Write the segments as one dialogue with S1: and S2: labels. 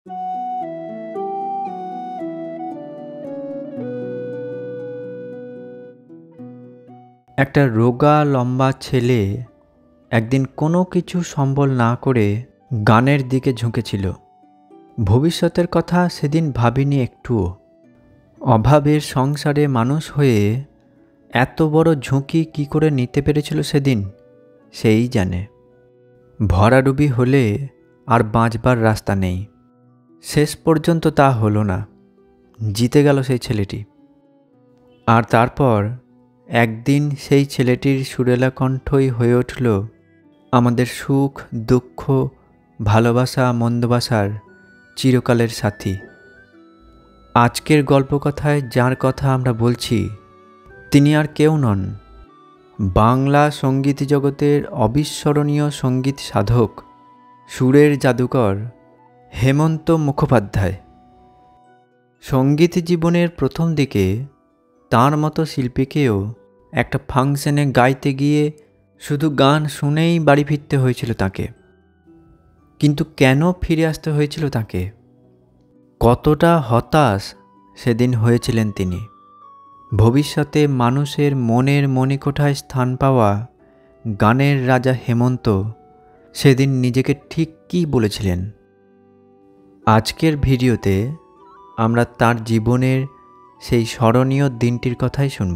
S1: একটা রোগা লম্বা ছেলে একদিন কোনো কিছু সম্বল না করে গানের দিকে ঝুঁকেছিল। ভবিষ্যতের কথা সেদিন ভাবিনি একটুও। অভাবের সংসারে মানুষ হয়ে এত বড় ঝুঁকি কি করে নিতে পেরেছিল সেদিন, সেই জানে। ভরাডুবি হলে আর বাঁচবার রাস্তা নেই। শেষ পর্যন্ত তা হলো না, জিতে গেল সেই ছেলেটি। আর তারপর একদিন সেই ছেলেটির সুরেলা কণ্ঠই হয়ে উঠল আমাদের সুখ দুঃখ ভালোবাসা মন্দবাসার চিরকালের সাথী। আজকের গল্পকথায় যার কথা আমরা বলছি তিনি আর কেউ নন, বাংলা সঙ্গীত জগতের অবিস্মরণীয় সঙ্গীত সাধক, সুরের জাদুকর হেমন্ত মুখোপাধ্যায়। সঙ্গীত জীবনের প্রথম দিকে তাঁর মতো শিল্পীকেও একটা ফাংশনে গাইতে গিয়ে শুধু গান শুনেই বাড়ি ফিরতে হয়েছিল তাকে। কিন্তু কেন ফিরে আসতে হয়েছিল তাকে? কতটা হতাশ সেদিন হয়েছিলেন তিনি। ভবিষ্যতে মানুষের মনের মণিকোঠায় স্থান পাওয়া গানের রাজা হেমন্ত সেদিন নিজেকে ঠিক কী বলেছিলেন? আজকের ভিডিওতে আমরা তার জীবনের সেই স্মরণীয় দিনটির কথাই শুনব।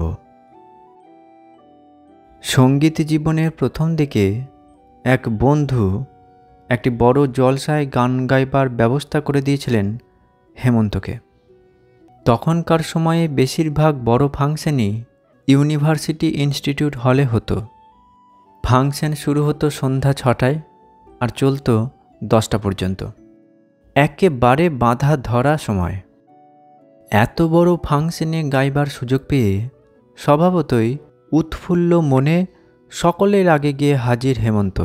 S1: সঙ্গীত জীবনের প্রথম দিকে এক বন্ধু একটি বড় জলসায় গান গাইবার ব্যবস্থা করে দিয়েছিলেন হেমন্তকে। তখনকার সময়ে বেশিরভাগ বড় ফাংশনই ইউনিভার্সিটি ইনস্টিটিউট হলে হতো। ফাংশন শুরু হতো সন্ধ্যা 6টায় আর চলত 10টা পর্যন্ত। একেবারে বাঁধা ধরা সময়। এত বড় ফাংশনে গাইবার সুযোগ পেয়ে স্বভাবতই উৎফুল্ল মনে সকলের আগে গিয়ে হাজির হেমন্ত।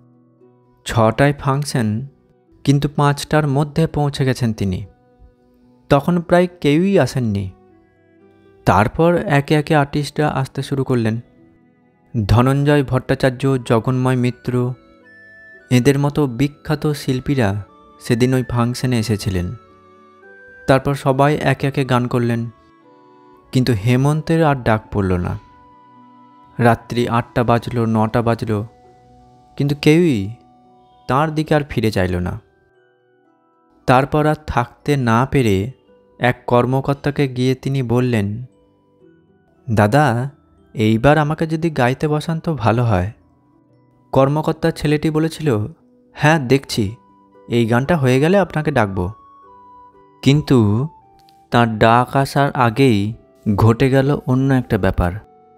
S1: 6টায় ফাংশন, কিন্তু 5টার মধ্যে পৌঁছে গেছেন তিনি। তখন প্রায় কেউই আসেননি। তারপর একে একে আর্টিস্টরা আসতে শুরু করলেন। ধনঞ্জয় ভট্টাচার্য, জগন্ময় মিত্র, এদের মতো বিখ্যাত শিল্পীরা সেদিন ওই ফাংশনে এসেছিলেন। তারপর সবাই একে একে গান করলেন, কিন্তু হেমন্তের আর ডাক পড়ল না। রাত্রি 8টা বাজলো, 9টা বাজলো, কিন্তু কেউই তাঁর দিকে আর ফিরে চাইল না। তারপর আর থাকতে না পেরে এক কর্মকর্তাকে গিয়ে তিনি বললেন, দাদা, এইবার আমাকে যদি গাইতে বসান তো ভালো হয়। কর্মকর্তার ছেলেটি বলেছিল, হ্যাঁ দেখছি, এই গানটা হয়ে গেলে আপনাকে ডাকব। কিন্তু তার ডাক আসার আগেই ঘটে গেল অন্য একটা ব্যাপার।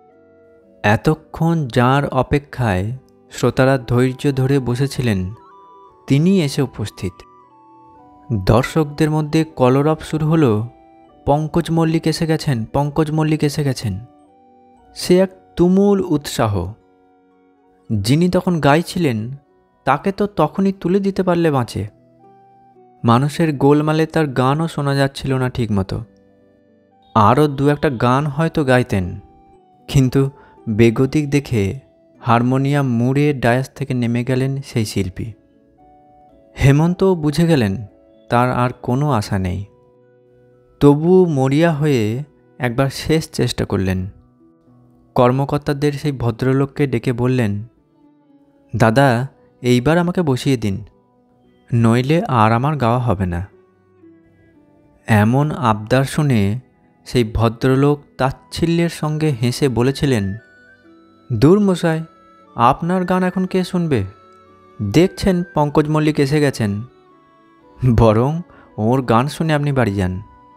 S1: এতক্ষণ যার অপেক্ষায় শ্রোতারা ধৈর্য ধরে বসেছিলেন তিনি এসে উপস্থিত। দর্শকদের মধ্যে কলরব শুরু হলো, পঙ্কজ মল্লিক এসে গেছেন, পঙ্কজ মল্লিক এসে গেছেন। সে এক তুমুল উৎসাহ। যিনি তখন গাইছিলেন তাকে তো তখনই তুলে দিতে পারলে বাঁচে। মানুষের গোলমালে তার গানও শোনা যাচ্ছিল না ঠিকমতো। আরও 2-একটা গান হয়তো গাইতেন, কিন্তু বেগতিক দেখে হারমোনিয়াম মুড়ে ডায়াস থেকে নেমে গেলেন সেই শিল্পী। হেমন্তও বুঝে গেলেন তার আর কোনো আশা নেই। তবু মরিয়া হয়ে একবার শেষ চেষ্টা করলেন। কর্মকর্তাদের সেই ভদ্রলোককে ডেকে বললেন, দাদা, এইবার আমাকে বসিয়ে দিন, নইলে আর আমার গাওয়া হবে না। এমন আবদার শুনে সেই ভদ্রলোক তাচ্ছিল্যের সঙ্গে হেসে বলেছিলেন, দূর মশাই, আপনার গান এখন কে শুনবে? দেখছেন পঙ্কজ মল্লিক এসে গেছেন, বরং ওর গান শুনে আপনি বাড়ি যান।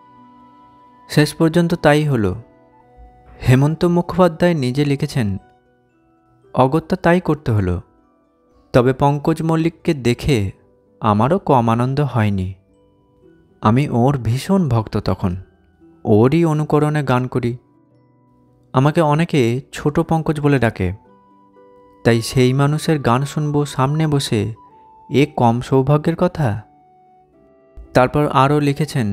S1: শেষ পর্যন্ত তাই হলো। হেমন্ত মুখোপাধ্যায় নিজে লিখেছেন, অগত্যা তাই করতে হলো। তবে পঙ্কজ মল্লিককে দেখে আমারও কম আনন্দ হয়নি। আমি ওর ভীষণ ভক্ত, তখন ওরই অনুকরণে গান করি। আমাকে অনেকে ছোট পঙ্কজ বলে ডাকে, তাই সেই মানুষের গান শুনবো সামনে বসে, এ কম সৌভাগ্যের কথা? তারপর আরও লিখেছেন,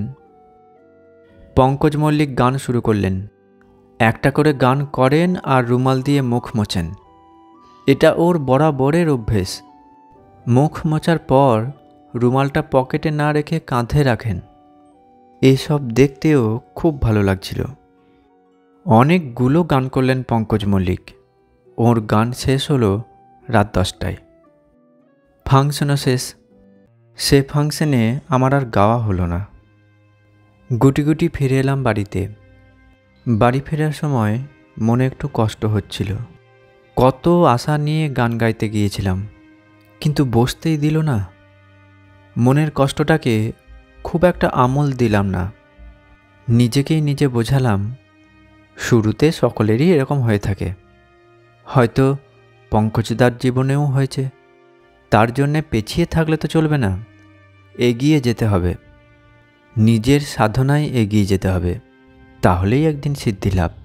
S1: পঙ্কজ মল্লিক গান শুরু করলেন, একটা করে গান করেন আর রুমাল দিয়ে মুখ মোছেন। এটা ওর বরাবরের অভ্যেস। মুখ মোছার পর রুমালটা পকেটে না রেখে কাঁধে রাখেন। এসব দেখতেও খুব ভালো লাগছিল। অনেকগুলো গান করলেন পঙ্কজ মল্লিক। ওর গান শেষ হলো রাত 10টায়। ফাংশনও শেষ। সে ফাংশনে আমার আর গাওয়া হলো না। গুটি গুটি ফিরে এলাম বাড়িতে। বাড়ি ফেরার সময় মনে একটু কষ্ট হচ্ছিল। কত আশা নিয়ে গান গাইতে গিয়েছিলাম, কিন্তু বসতেই দিল না। মনের কষ্টটাকে খুব একটা আমল দিলাম না। নিজেকেই নিজে বোঝালাম, শুরুতে সকলেরই এরকম হয়ে থাকে। হয়তো পঙ্কজদার জীবনেও হয়েছে। তার জন্যে পেছিয়ে থাকলে তো চলবে না, এগিয়ে যেতে হবে। নিজের সাধনায় এগিয়ে যেতে হবে, তাহলেই একদিন সিদ্ধি লাভ।